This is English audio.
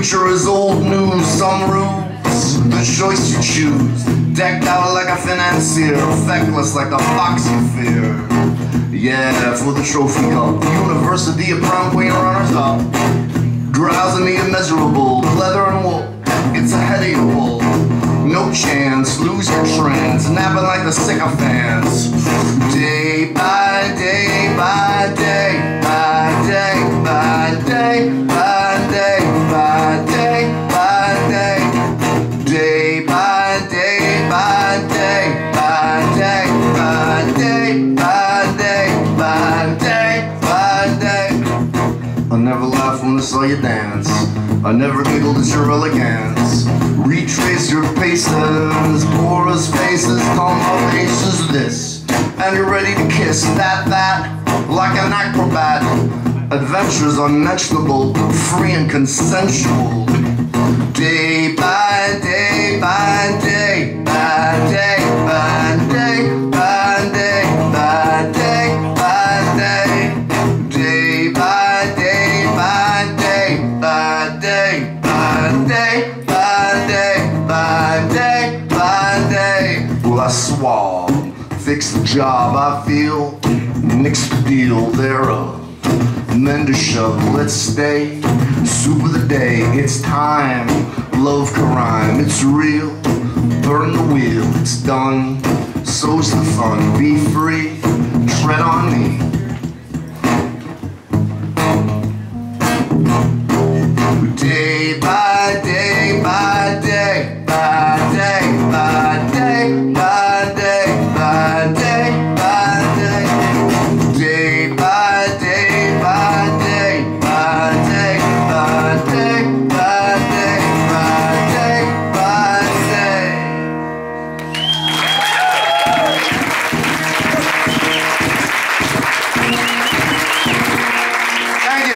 future is old news, some rules, the choice you choose. Decked out like a financier, feckless like the fox you fear. Yeah, for the trophy cup, University of Brown Queen runners up. Drowsing the immeasurable, leather and wool, it's ahead of your wool. No chance, lose your trance, napping like the sycophants. Day by day by day by day by day by day by day by day. Day by day by day by day by day by day by day by day. I never laughed when I saw you dance, I never giggled at your elegance. Retrace your paces, porous faces, combinations this, and you're ready to kiss that, like an acrobat. Adventures unmentionable, free and consensual. Day by day by day by day by day by day by day by day. Day by day by day by day by day by day by day by day. Well, I swab, fix the job, I feel, nix the deal thereof. Men to shove, let's stay. Soup of the day, it's time. Love crime, it's real. Burn the wheel, it's done. So's the fun, be free. Tread on me. Day by